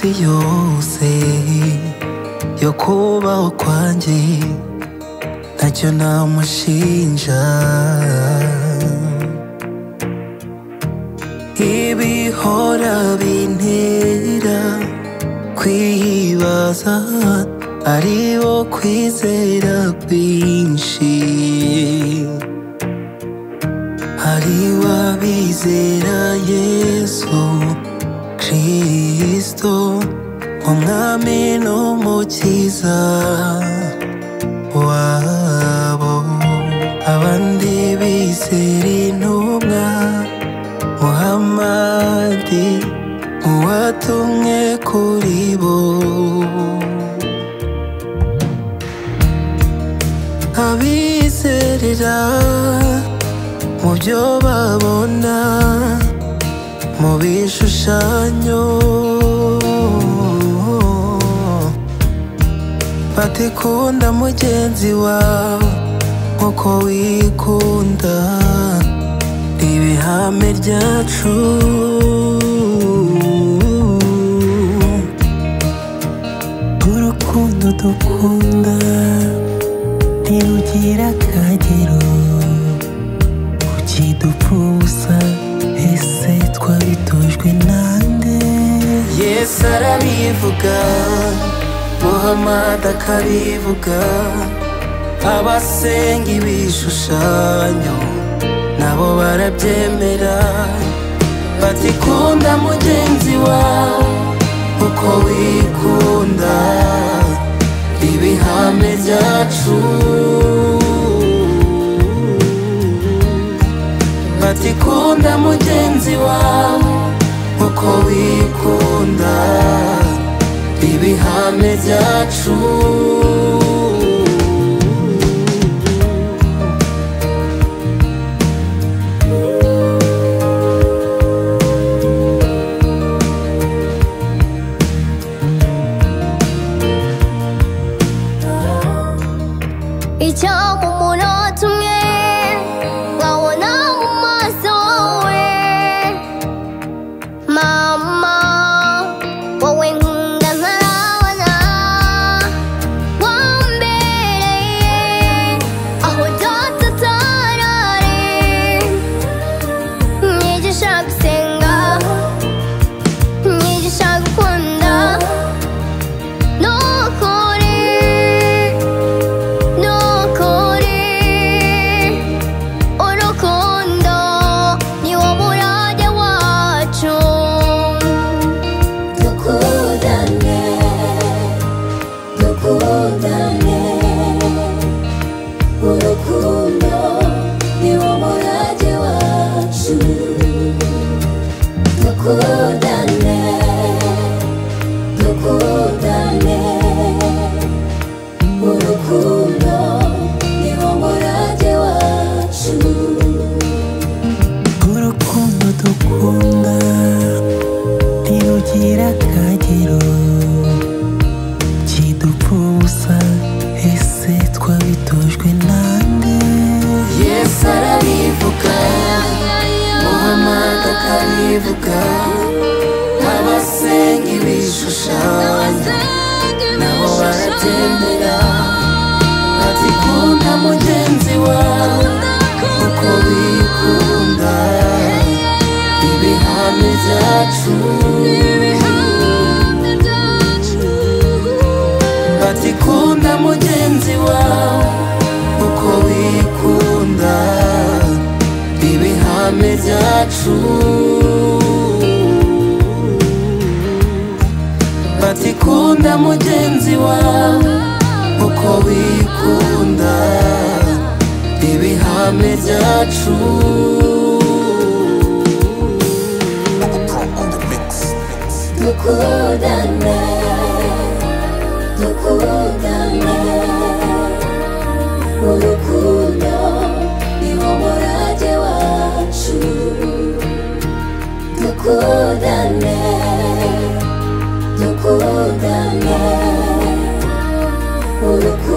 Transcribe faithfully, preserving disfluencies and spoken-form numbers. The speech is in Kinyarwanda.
iminsi yose yo kubaho kwanjye ntacyo namushinja. Ibihora bintera kwibaza aribo kwizera kwinshi, hariho abizera Yesu Kristo umwami n'umukiza wabo, abandi bizera intumwa Muhamadi uwatumwe kuri bo. Abizerera mu byo babona mu bishushanyo, bati kunda mugenzi wawe nkuko wikunda, ibihame ryacu. Urukundo dukunda ntirugira akagero, ukidupfusa ese twabitojwe nande? Yesu arabivuga, Muhammad akabivuga, abasenga ibishushanyo nabo barabyemera, bati kunda mugenzi wawe uko wikunda, ibihame ryacu. Bati kunda mugenzi wawe uko wikunda, ibihame ryacu. Icyampa umunota umwe nkabona mu maso we, mama wowe nkunda ntarabona, wambereye aho data atarari, nyigisha gusenga, nyigisha gukunda, nukuri urukundo niwo murage wacu. Dukundane, dukundane, urukundo niwo murage wacu. Dukundane, dukundane, urukundo niwo murage wacu. Urukundo dukunda ntirugira akagero, kidupfusa ese twabitojwe nande? Yesu arabivuga, Muhammad akabivuga, abasenga ibishushanyo nabo barabyemera, bati kunda mugenzi wawe uko wikunda, ibihame byacu. Bati kunda mugenzi wawe uko wikunda, ibihame byacu. Bati kunda mugenzi wawe uko wikunda, ibihame byacu. Dukundane, dukundane, urukundo niwo murage wacu. Dukundane, dukundane, urukundo